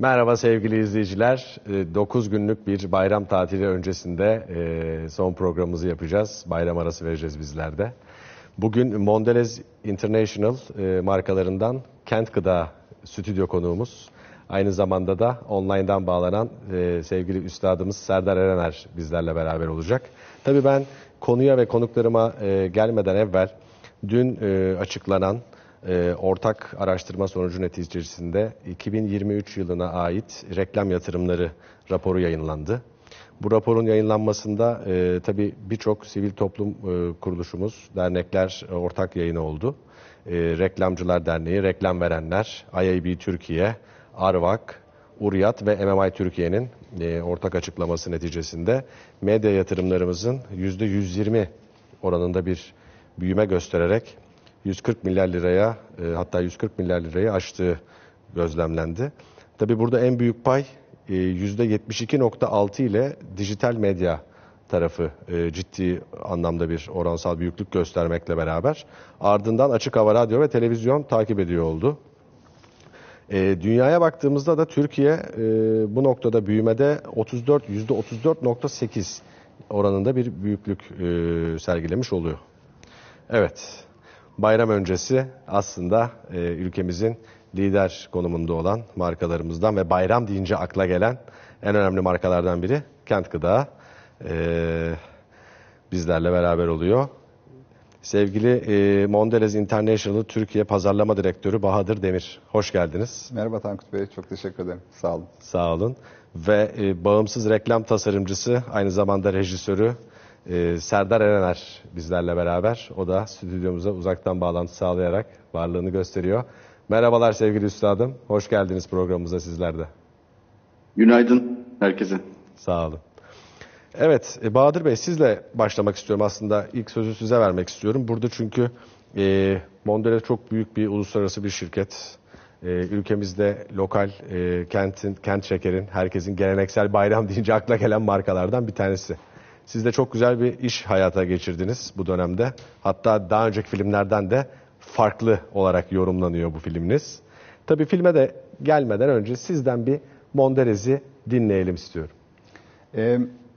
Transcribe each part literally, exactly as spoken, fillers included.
Merhaba sevgili izleyiciler. dokuz günlük bir bayram tatili öncesinde son programımızı yapacağız. Bayram arası vereceğiz bizler de. Bugün Mondelez International markalarından Kent Gıda stüdyo konuğumuz. Aynı zamanda da online'dan bağlanan sevgili üstadımız Serdar Erener bizlerle beraber olacak. Tabii ben konuya ve konuklarıma gelmeden evvel dün açıklanan E, ortak araştırma sonucu neticesinde iki bin yirmi üç yılına ait reklam yatırımları raporu yayınlandı. Bu raporun yayınlanmasında e, tabii birçok sivil toplum e, kuruluşumuz, dernekler e, ortak yayını oldu. E, Reklamcılar Derneği, Reklam Verenler, I A B Türkiye, Arvak, Uriyat ve M M I Türkiye'nin e, ortak açıklaması neticesinde medya yatırımlarımızın yüzde yüz yirmi oranında bir büyüme göstererek yüz kırk milyar liraya e, hatta yüz kırk milyar lirayı aştığı gözlemlendi. Tabii burada en büyük pay e, yüzde yetmiş iki nokta altı ile dijital medya tarafı e, ciddi anlamda bir oransal büyüklük göstermekle beraber ardından açık hava radyo ve televizyon takip ediyor oldu. E, dünyaya baktığımızda da Türkiye e, bu noktada büyümede otuz dört yüzde otuz dört nokta sekiz oranında bir büyüklük e, sergilemiş oluyor. Evet. Bayram öncesi aslında e, ülkemizin lider konumunda olan markalarımızdan ve bayram deyince akla gelen en önemli markalardan biri Kent Gıda e, bizlerle beraber oluyor. Sevgili e, Mondelez International Türkiye Pazarlama Direktörü Bahadır Demir, hoş geldiniz. Merhaba Tankut Bey, çok teşekkür ederim. Sağ olun. Sağ olun. Ve e, bağımsız reklam tasarımcısı, aynı zamanda rejisörü Ee, Serdar Erener bizlerle beraber. O da stüdyomuza uzaktan bağlantı sağlayarak varlığını gösteriyor. Merhabalar sevgili üstadım. Hoş geldiniz programımıza sizler de. Günaydın herkese. Sağ olun. Evet Bahadır Bey, sizle başlamak istiyorum aslında. İlk sözü size vermek istiyorum. Burada çünkü e, Mondelez çok büyük bir uluslararası bir şirket. E, ülkemizde lokal e, kentin, kent şekerin, herkesin geleneksel bayram deyince akla gelen markalardan bir tanesi. Siz de çok güzel bir iş hayata geçirdiniz bu dönemde. Hatta daha önceki filmlerden de farklı olarak yorumlanıyor bu filminiz. Tabii filme de gelmeden önce sizden bir Mondelez'i dinleyelim istiyorum. E,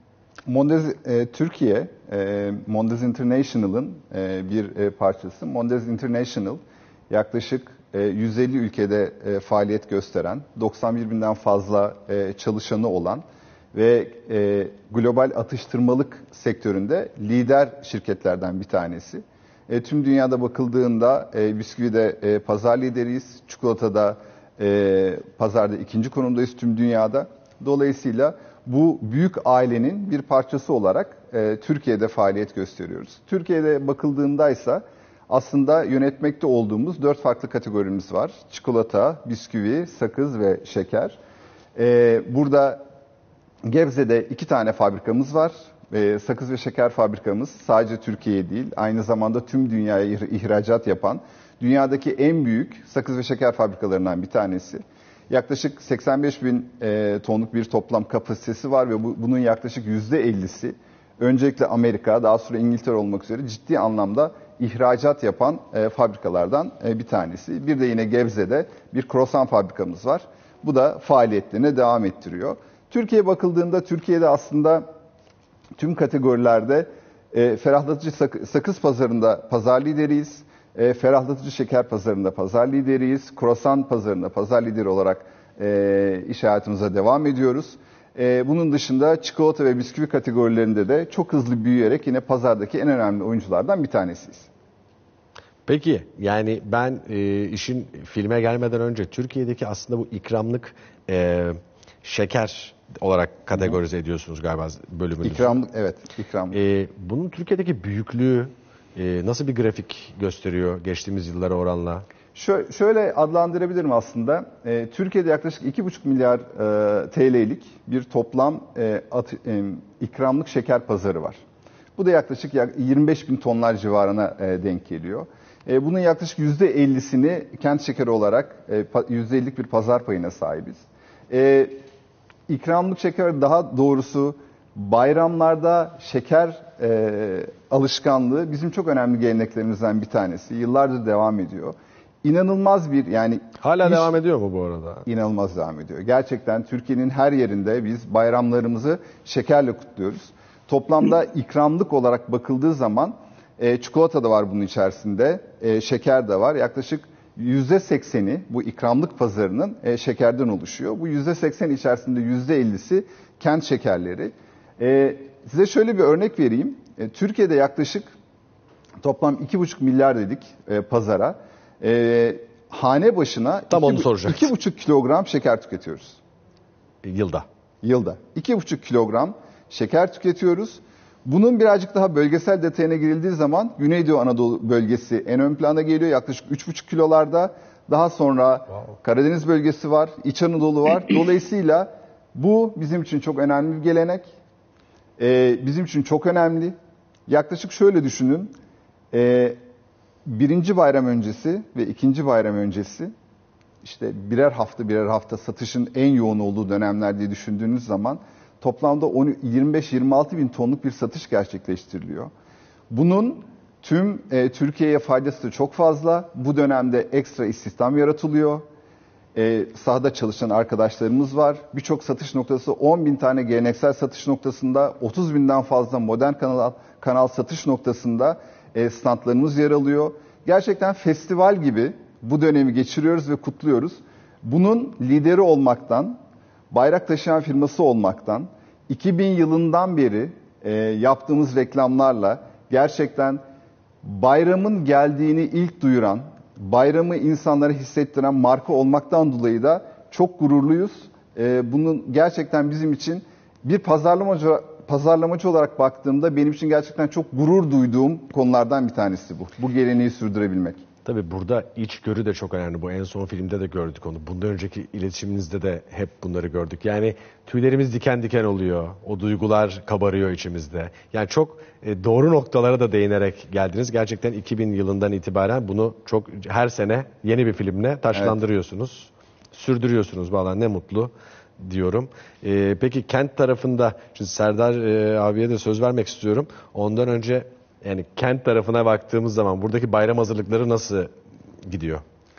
Mondelez e, Türkiye, e, Mondelez International'ın e, bir e, parçası. Mondelez International yaklaşık e, yüz elli ülkede e, faaliyet gösteren, doksan bir binden fazla e, çalışanı olan ve e, global atıştırmalık sektöründe lider şirketlerden bir tanesi. E, tüm dünyada bakıldığında e, bisküvide e, pazar lideriyiz, çikolatada e, pazarda ikinci konumdayız tüm dünyada. Dolayısıyla bu büyük ailenin bir parçası olarak e, Türkiye'de faaliyet gösteriyoruz. Türkiye'de bakıldığında ise aslında yönetmekte olduğumuz dört farklı kategorimiz var. Çikolata, bisküvi, sakız ve şeker. E, burada Gebze'de iki tane fabrikamız var. Ee, sakız ve şeker fabrikamız sadece Türkiye değil, aynı zamanda tüm dünyaya ihracat yapan, dünyadaki en büyük sakız ve şeker fabrikalarından bir tanesi. Yaklaşık seksen beş bin e, tonluk bir toplam kapasitesi var ve bu, bunun yaklaşık yüzde ellisi öncelikle Amerika, daha sonra İngiltere olmak üzere ciddi anlamda ihracat yapan e, fabrikalardan e, bir tanesi. Bir de yine Gebze'de bir krosan fabrikamız var. Bu da faaliyetlerine devam ettiriyor. Türkiye'ye bakıldığında Türkiye'de aslında tüm kategorilerde e, ferahlatıcı sak- sakız pazarında pazar lideriyiz. E, ferahlatıcı şeker pazarında pazar lideriyiz. Krosan pazarında pazar lideri olarak e, iş hayatımıza devam ediyoruz. E, bunun dışında çikolata ve bisküvi kategorilerinde de çok hızlı büyüyerek yine pazardaki en önemli oyunculardan bir tanesiyiz. Peki yani ben e, işin filme gelmeden önce Türkiye'deki aslında bu ikramlık e, şeker olarak kategorize ediyorsunuz galiba bölümünüzü. İkramlık, evet. İkramlık. Ee, bunun Türkiye'deki büyüklüğü e, nasıl bir grafik gösteriyor geçtiğimiz yıllara oranla? Şöyle, şöyle adlandırabilirim aslında. E, Türkiye'de yaklaşık iki buçuk milyar e, T L'lik bir toplam e, at, e, ikramlık şeker pazarı var. Bu da yaklaşık yirmi beş bin tonlar civarına e, denk geliyor. E, bunun yaklaşık yüzde ellisini kent şekeri olarak e, yüzde ellilik bir pazar payına sahibiz. E, İkramlık şeker, daha doğrusu bayramlarda şeker e, alışkanlığı bizim çok önemli geleneklerimizden bir tanesi. Yıllardır devam ediyor. inanılmaz bir yani Hala iş, devam ediyor mu bu arada? İnanılmaz devam ediyor. Gerçekten Türkiye'nin her yerinde biz bayramlarımızı şekerle kutluyoruz. Toplamda ikramlık olarak bakıldığı zaman e, çikolata da var bunun içerisinde, e, şeker de var. Yaklaşık yüzde sekseni bu ikramlık pazarının e, şekerden oluşuyor. Bu yüzde seksen içerisinde yüzde ellisi kent şekerleri. E, size şöyle bir örnek vereyim. E, Türkiye'de yaklaşık toplam iki buçuk milyar dedik e, pazara. E, hane başına Tam onu soracaktım. iki buçuk kilogram şeker tüketiyoruz. Yılda. Yılda. iki buçuk kilogram şeker tüketiyoruz. Bunun birazcık daha bölgesel detayına girildiği zaman Güneydoğu Anadolu bölgesi en ön plana geliyor. Yaklaşık üç buçuk kilolarda. Daha sonra wow. Karadeniz bölgesi var, İç Anadolu var. Dolayısıyla bu bizim için çok önemli bir gelenek. Ee, bizim için çok önemli. Yaklaşık şöyle düşünün. Ee, birinci bayram öncesi ve ikinci bayram öncesi işte birer hafta birer hafta satışın en yoğun olduğu dönemler diye düşündüğünüz zaman toplamda yirmi beş yirmi altı bin tonluk bir satış gerçekleştiriliyor. Bunun tüm e, Türkiye'ye faydası da çok fazla. Bu dönemde ekstra istihdam yaratılıyor. E, sahada çalışan arkadaşlarımız var. Birçok satış noktası on bin tane geleneksel satış noktasında, otuz binden fazla modern kanal, kanal satış noktasında e, standlarımız yer alıyor. Gerçekten festival gibi bu dönemi geçiriyoruz ve kutluyoruz. Bunun lideri olmaktan, bayrak taşıyan firması olmaktan, iki bin yılından beri e, yaptığımız reklamlarla gerçekten bayramın geldiğini ilk duyuran, bayramı insanlara hissettiren marka olmaktan dolayı da çok gururluyuz. E, bunun gerçekten bizim için bir pazarlamacı, pazarlamacı olarak baktığımda benim için gerçekten çok gurur duyduğum konulardan bir tanesi bu. Bu geleneği sürdürebilmek. Tabii burada içgörü de çok önemli. Bu en son filmde de gördük onu. Bundan önceki iletişiminizde de hep bunları gördük. Yani tüylerimiz diken diken oluyor. O duygular kabarıyor içimizde. Yani çok e, doğru noktalara da değinerek geldiniz. Gerçekten iki bin yılından itibaren bunu çok her sene yeni bir filmle taşlandırıyorsunuz. Evet. Sürdürüyorsunuz. Vallahi ne mutlu diyorum. E, peki kent tarafında, şimdi Serdar e, abiye de söz vermek istiyorum. Ondan önce yani kent tarafına baktığımız zaman buradaki bayram hazırlıkları nasıl gidiyor?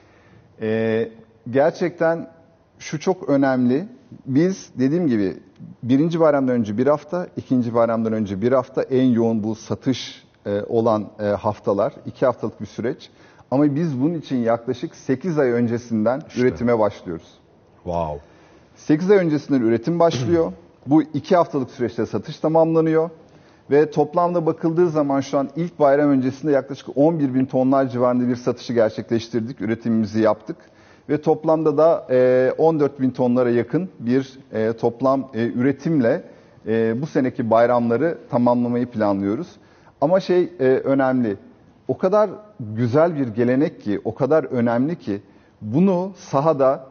Ee, gerçekten şu çok önemli. Biz dediğim gibi birinci bayramdan önce bir hafta, ikinci bayramdan önce bir hafta en yoğun bu satış e, olan e, haftalar. iki haftalık bir süreç. Ama biz bunun için yaklaşık sekiz ay öncesinden işte üretime başlıyoruz. Wow. sekiz ay öncesinden üretim başlıyor. Bu iki haftalık süreçte satış tamamlanıyor. Ve toplamda bakıldığı zaman şu an ilk bayram öncesinde yaklaşık on bir bin tonlar civarında bir satışı gerçekleştirdik, üretimimizi yaptık. Ve toplamda da on dört bin tonlara yakın bir toplam üretimle bu seneki bayramları tamamlamayı planlıyoruz. Ama şey önemli, o kadar güzel bir gelenek ki, o kadar önemli ki bunu sahada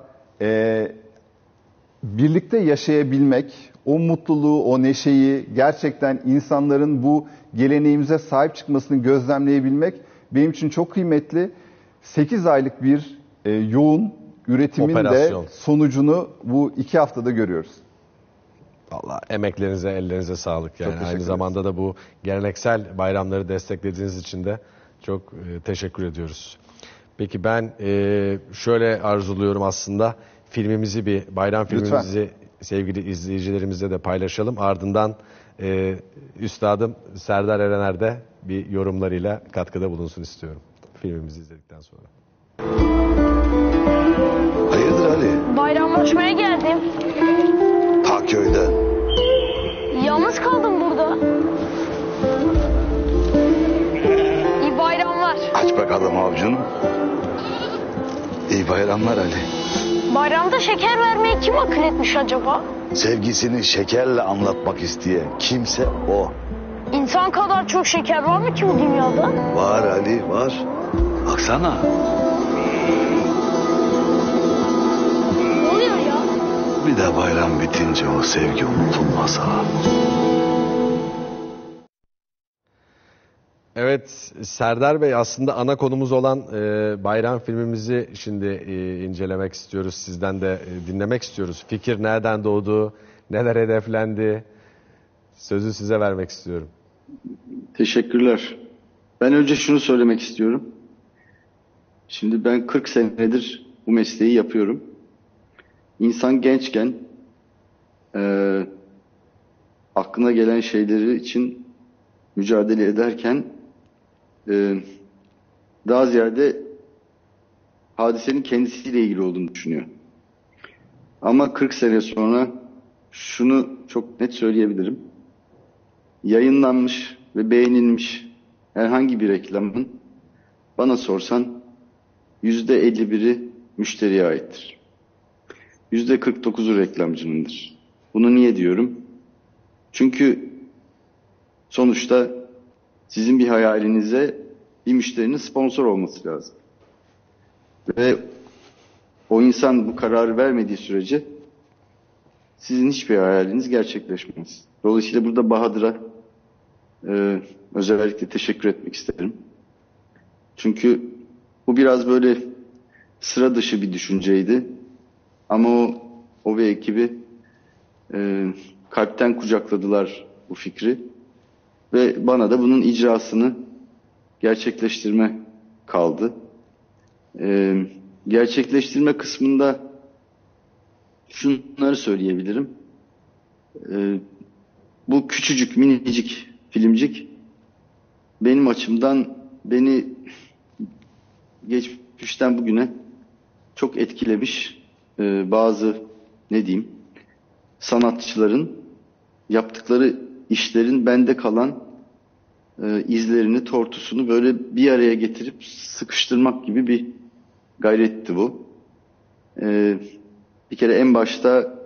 birlikte yaşayabilmek, o mutluluğu, o neşeyi, gerçekten insanların bu geleneğimize sahip çıkmasını gözlemleyebilmek benim için çok kıymetli. sekiz aylık bir e, yoğun üretimin operasyon de sonucunu bu iki haftada görüyoruz. Vallahi emeklerinize, ellerinize sağlık. Yani aynı ederiz. zamanda da bu geleneksel bayramları desteklediğiniz için de çok e, teşekkür ediyoruz. Peki ben e, şöyle arzuluyorum aslında. Filmimizi bir, bayram filmimizi Lütfen. sevgili izleyicilerimizle de paylaşalım. Ardından e, üstadım Serdar Erener de bir yorumlarıyla katkıda bulunsun istiyorum. Filmimizi izledikten sonra. Hayırdır Ali? Bayramlaşmaya geldim. Ta köyde. Yalnız kaldım burada. İyi bayramlar. Aç bakalım avucunu. İyi bayramlar Ali. Bayramda şeker vermeyi kim akıl etmiş acaba? Sevgisini şekerle anlatmak isteyen kimse o. İnsan kadar çok şeker var mı ki bu dünyada? Var Ali, var. Baksana. Ne oluyor ya? Bir de bayram bitince o sevgi unutulmaz ha. Evet, Serdar Bey, aslında ana konumuz olan e, bayram filmimizi şimdi e, incelemek istiyoruz. Sizden de e, dinlemek istiyoruz. Fikir nereden doğdu, neler hedeflendi? Sözü size vermek istiyorum. Teşekkürler. Ben önce şunu söylemek istiyorum. Şimdi ben kırk senedir bu mesleği yapıyorum. İnsan gençken e, aklına gelen şeyleri için mücadele ederken e, daha ziyade hadisenin kendisiyle ilgili olduğunu düşünüyor. Ama kırk sene sonra şunu çok net söyleyebilirim. Yayınlanmış ve beğenilmiş herhangi bir reklamın bana sorsan yüzde elli biri müşteriye aittir. Yüzde kırk dokuzu reklamcınındır. Bunu niye diyorum? Çünkü sonuçta sizin bir hayalinize bir müşterinin sponsor olması lazım. Ve o insan bu kararı vermediği sürece sizin hiçbir hayaliniz gerçekleşmez. Dolayısıyla burada Bahadır'a e, özellikle teşekkür etmek isterim. Çünkü bu biraz böyle sıra dışı bir düşünceydi. Ama o, o ve ekibi e, kalpten kucakladılar bu fikri. Ve bana da bunun icrasını gerçekleştirme kaldı. E, gerçekleştirme kısmında şunları söyleyebilirim. E, bu küçücük, minicik filmcik benim açımdan beni geçmişten bugüne çok etkilemiş. Ee, bazı ne diyeyim sanatçıların yaptıkları işlerin bende kalan e, izlerini, tortusunu böyle bir araya getirip sıkıştırmak gibi bir gayretti bu. Ee, bir kere en başta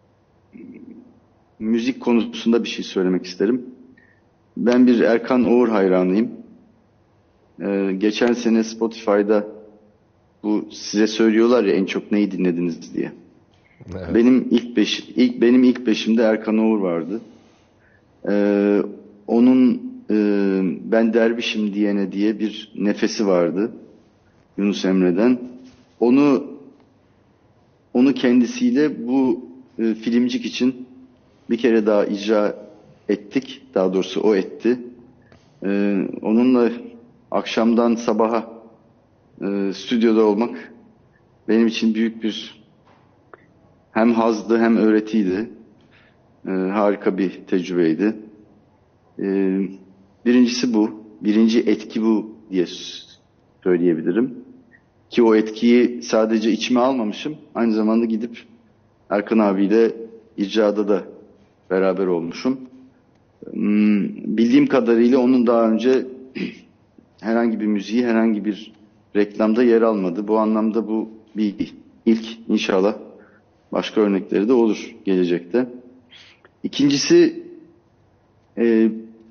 müzik konusunda bir şey söylemek isterim. Ben bir Erkan Oğur hayranıyım. Ee, geçen sene Spotify'da bu size söylüyorlar ya en çok neyi dinlediniz diye. Evet. Benim ilk beş ilk benim ilk beşimde Erkan Oğur vardı. Ee, onun e, ben dervişim diyene diye bir nefesi vardı Yunus Emre'den. Onu onu kendisiyle bu e, filmcik için bir kere daha icra ettik. Daha doğrusu o etti. Ee, onunla akşamdan sabaha e, stüdyoda olmak benim için büyük bir hem hazdı hem öğretiydi. E, harika bir tecrübeydi. E, birincisi bu. Birinci etki bu diye söyleyebilirim. Ki o etkiyi sadece içime almamışım. Aynı zamanda gidip Erkan abiyle icrada da beraber olmuşum. Hmm, bildiğim kadarıyla onun daha önce herhangi bir müziği, herhangi bir reklamda yer almadı. Bu anlamda bu bir ilk, inşallah başka örnekleri de olur gelecekte. İkincisi e,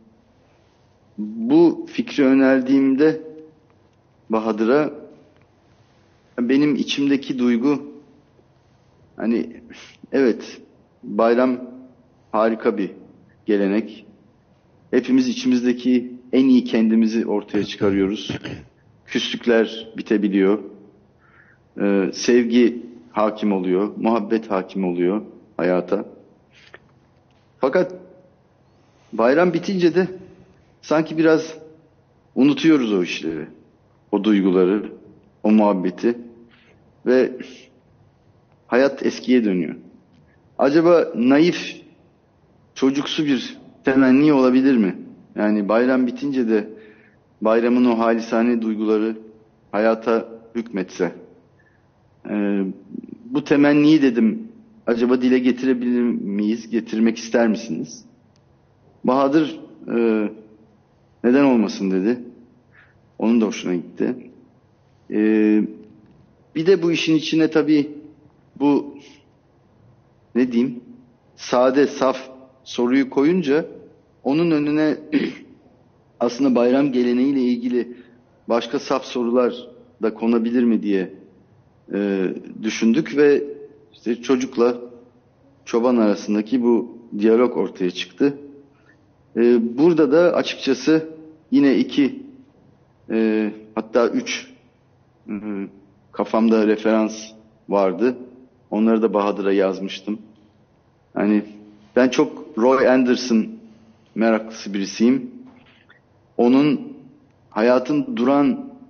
bu fikri önerdiğimde Bahadır'a benim içimdeki duygu hani evet bayram harika bir gelenek. Hepimiz içimizdeki en iyi kendimizi ortaya çıkarıyoruz. Küslükler bitebiliyor. Ee, sevgi hakim oluyor. Muhabbet hakim oluyor hayata. Fakat bayram bitince de sanki biraz unutuyoruz o işleri. O duyguları, o muhabbeti. Ve hayat eskiye dönüyor. Acaba naif, çocuksu bir temenni olabilir mi? Yani bayram bitince de bayramın o halisane duyguları hayata hükmetse. Ee, bu temenniyi dedim, acaba dile getirebilir miyiz? Getirmek ister misiniz? Bahadır e, neden olmasın dedi. Onun da hoşuna gitti. Ee, bir de bu işin içine tabii bu ne diyeyim sade, saf soruyu koyunca onun önüne aslında bayram geleneğiyle ilgili başka saf sorular da konabilir mi diye e, düşündük ve işte çocukla çoban arasındaki bu diyalog ortaya çıktı. E, burada da açıkçası yine iki e, hatta üç e, kafamda referans vardı. Onları da Bahadır'a yazmıştım. Hani ben çok Roy Anderson meraklısı birisiyim. Onun hayatın duran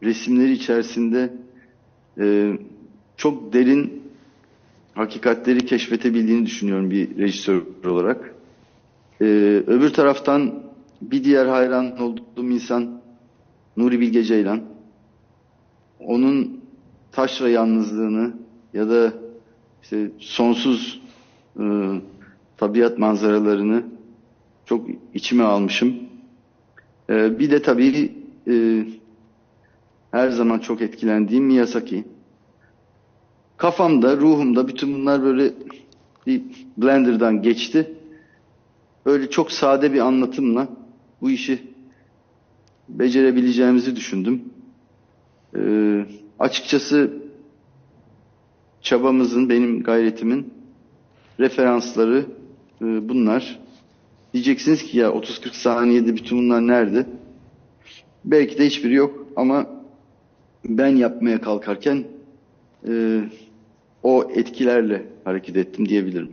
resimleri içerisinde e, çok derin hakikatleri keşfetebildiğini düşünüyorum bir rejisör olarak. E, öbür taraftan bir diğer hayran olduğum insan Nuri Bilge Ceylan. Onun taşra yalnızlığını ya da işte sonsuz e, tabiat manzaralarını çok içime almışım. E, bir de tabii e, her zaman çok etkilendiğim Miyazaki. Kafamda, ruhumda bütün bunlar böyle bir blenderdan geçti. Böyle çok sade bir anlatımla bu işi becerebileceğimizi düşündüm. Ee, açıkçası çabamızın, benim gayretimin referansları e, bunlar. Diyeceksiniz ki ya otuz kırk saniyede bütün bunlar nerede? Belki de hiçbiri yok ama ben yapmaya kalkarken e, o etkilerle hareket ettim diyebilirim.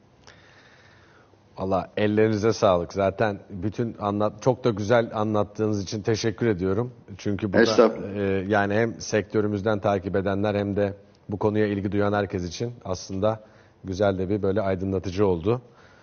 Valla ellerinize sağlık. Zaten bütün anlat çok da güzel anlattığınız için teşekkür ediyorum. Çünkü bu da e, yani hem sektörümüzden takip edenler hem de bu konuya ilgi duyan herkes için aslında güzel de bir böyle aydınlatıcı oldu.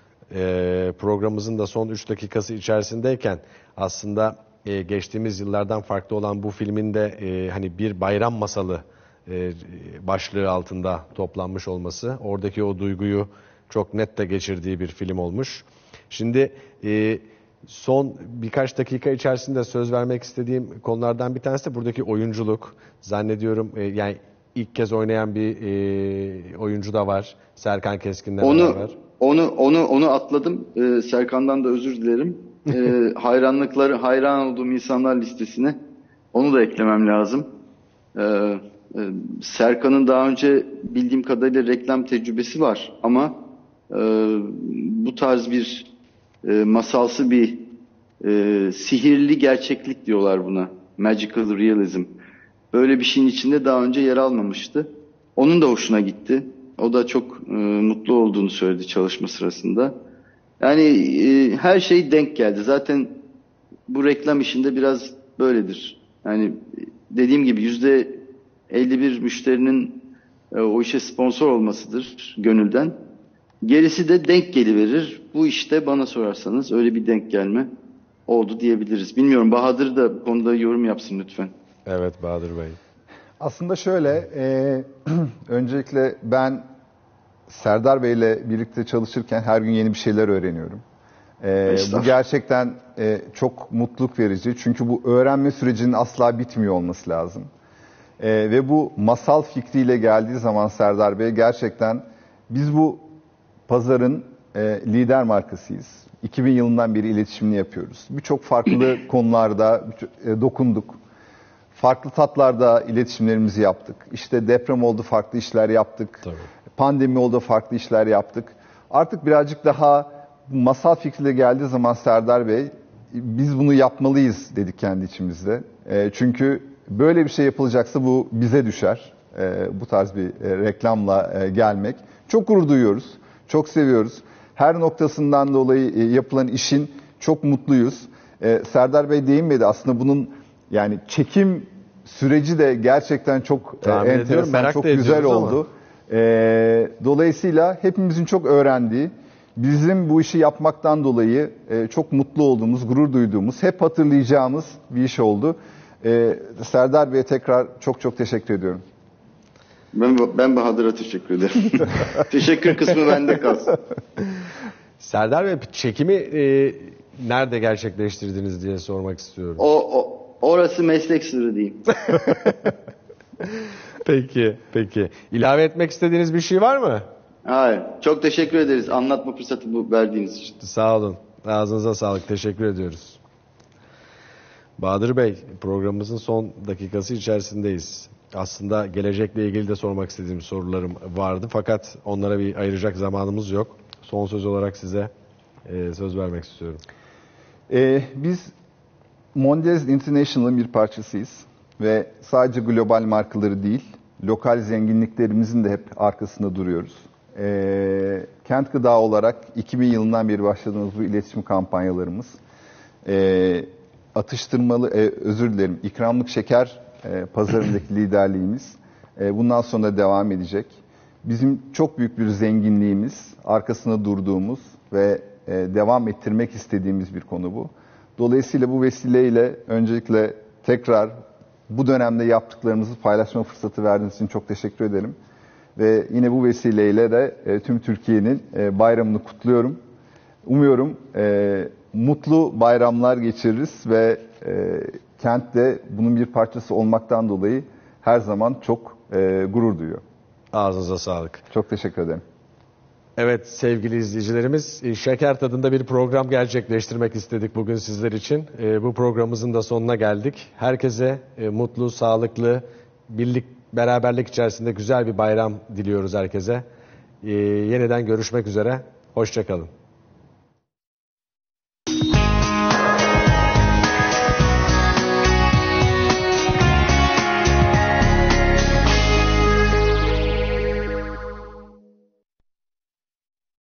E, programımızın da son üç dakikası içerisindeyken aslında e, geçtiğimiz yıllardan farklı olan bu filmin de e, hani bir bayram masalı e, başlığı altında toplanmış olması, oradaki o duyguyu çok net de geçirdiği bir film olmuş. Şimdi e, son birkaç dakika içerisinde söz vermek istediğim konulardan bir tanesi de buradaki oyunculuk. Zannediyorum e, yani ilk kez oynayan bir e, oyuncu da var. Serkan Keskin'le beraber. Onu onu onu atladım. Ee, Serkan'dan da özür dilerim. Ee, hayranlıkları, hayran olduğum insanlar listesine onu da eklemem lazım. Ee, e, Serkan'ın daha önce bildiğim kadarıyla reklam tecrübesi var ama e, bu tarz bir e, masalsı bir e, sihirli gerçeklik diyorlar buna. Magical realism. Böyle bir şeyin içinde daha önce yer almamıştı. Onun da hoşuna gitti. O da çok e, mutlu olduğunu söyledi çalışma sırasında. Yani e, her şey denk geldi. Zaten bu reklam işinde biraz böyledir. Yani dediğim gibi yüzde elli bir müşterinin e, o işe sponsor olmasıdır gönülden. Gerisi de denk geliverir. Bu işte bana sorarsanız öyle bir denk gelme oldu diyebiliriz. Bilmiyorum, Bahadır da bu konuda yorum yapsın lütfen. Evet Bahadır Bey. Aslında şöyle, e, öncelikle ben Serdar Bey'le birlikte çalışırken her gün yeni bir şeyler öğreniyorum. E, bu gerçekten e, çok mutluluk verici. Çünkü bu öğrenme sürecinin asla bitmiyor olması lazım. E, ve bu masal fikriyle geldiği zaman Serdar Bey gerçekten biz bu pazarın e, lider markasıyız. iki bin yılından beri iletişimini yapıyoruz. Birçok farklı konularda e, dokunduk. Farklı tatlarda iletişimlerimizi yaptık. İşte deprem oldu, farklı işler yaptık. Tabii. Pandemi oldu, farklı işler yaptık. Artık birazcık daha masal fikriyle geldiği zaman Serdar Bey, biz bunu yapmalıyız dedik kendi içimizde. E, çünkü böyle bir şey yapılacaksa bu bize düşer. E, bu tarz bir e, reklamla e, gelmek. Çok gurur duyuyoruz, çok seviyoruz. Her noktasından dolayı e, yapılan işin çok mutluyuz. E, Serdar Bey değinmedi aslında bunun. Yani çekim süreci de gerçekten çok e, enteresan, çok güzel oldu. E, dolayısıyla hepimizin çok öğrendiği, bizim bu işi yapmaktan dolayı e, çok mutlu olduğumuz, gurur duyduğumuz, hep hatırlayacağımız bir iş oldu. E, Serdar Bey'e tekrar çok çok teşekkür ediyorum. Ben, ben Bahadır'a teşekkür ederim. Teşekkür kısmı bende kalsın. Serdar Bey, çekimi e, nerede gerçekleştirdiniz diye sormak istiyorum. O, o Orası meslek sırrı diyeyim. Peki, peki. İlave etmek istediğiniz bir şey var mı? Hayır. Çok teşekkür ederiz anlatma fırsatı bu verdiğiniz için. Sağ olun. Ağzınıza sağlık. Teşekkür ediyoruz. Bahadır Bey, programımızın son dakikası içerisindeyiz. Aslında gelecekle ilgili de sormak istediğim sorularım vardı. Fakat onlara bir ayıracak zamanımız yok. Son söz olarak size e, söz vermek istiyorum. Ee, biz Mondelez International'ın bir parçasıyız ve sadece global markaları değil, lokal zenginliklerimizin de hep arkasında duruyoruz. Ee, Kent Gıda olarak iki bin yılından beri başladığımız bu iletişim kampanyalarımız, e, atıştırmalı, e, özür dilerim, ikramlık şeker e, pazarındaki liderliğimiz e, bundan sonra da devam edecek. Bizim çok büyük bir zenginliğimiz, arkasında durduğumuz ve e, devam ettirmek istediğimiz bir konu bu. Dolayısıyla bu vesileyle öncelikle tekrar bu dönemde yaptıklarımızı paylaşma fırsatı verdiğiniz için çok teşekkür ederim. Ve yine bu vesileyle de e, tüm Türkiye'nin e, bayramını kutluyorum. Umuyorum e, mutlu bayramlar geçiririz ve e, kent de bunun bir parçası olmaktan dolayı her zaman çok e, gurur duyuyor. Ağzınıza sağlık. Çok teşekkür ederim. Evet sevgili izleyicilerimiz, şeker tadında bir program gerçekleştirmek istedik bugün sizler için. Bu programımızın da sonuna geldik. Herkese mutlu, sağlıklı, birlik, beraberlik içerisinde güzel bir bayram diliyoruz herkese. Yeniden görüşmek üzere. Hoşça kalın.